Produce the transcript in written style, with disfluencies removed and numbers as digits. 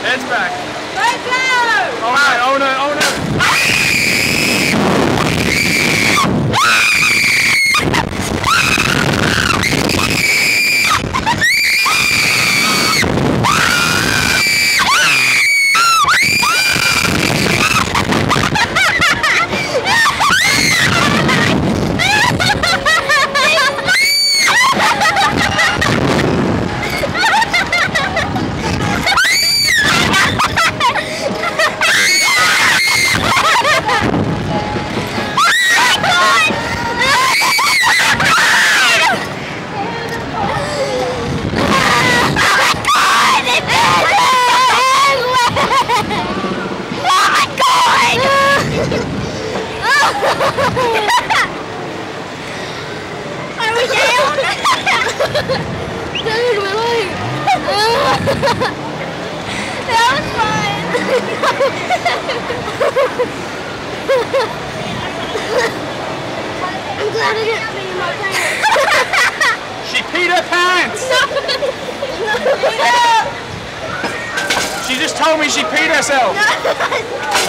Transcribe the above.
Heads back. Right down! Oh no, oh no, oh no. Are we down? Dude, we're like... That was fun. I'm glad I didn't pee in my pants. She peed her pants! She just told me she peed herself.